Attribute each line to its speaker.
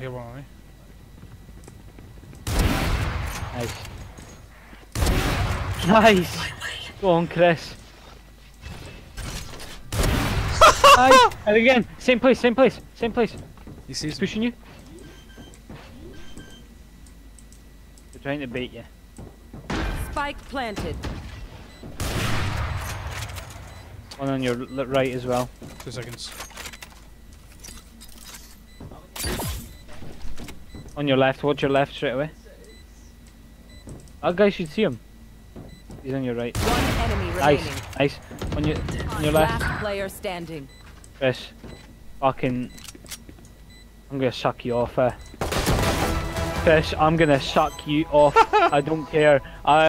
Speaker 1: hear one on me.
Speaker 2: Nice. Nice! Go on, Chris. Nice! And again, same place, same place, same place.
Speaker 1: He sees me.
Speaker 2: Pushing you. They're trying to bait you.
Speaker 3: Spike planted.
Speaker 2: One on your right as well.
Speaker 1: 2 seconds.
Speaker 2: On your left, watch your left straight away. That guy should see him. He's on your right.
Speaker 3: One enemy
Speaker 2: Nice,
Speaker 3: remaining.
Speaker 2: nice. On your left.
Speaker 3: Last player standing.
Speaker 2: Chris. Fucking. I'm gonna suck you off, Chris, I'm gonna suck you off. I don't care.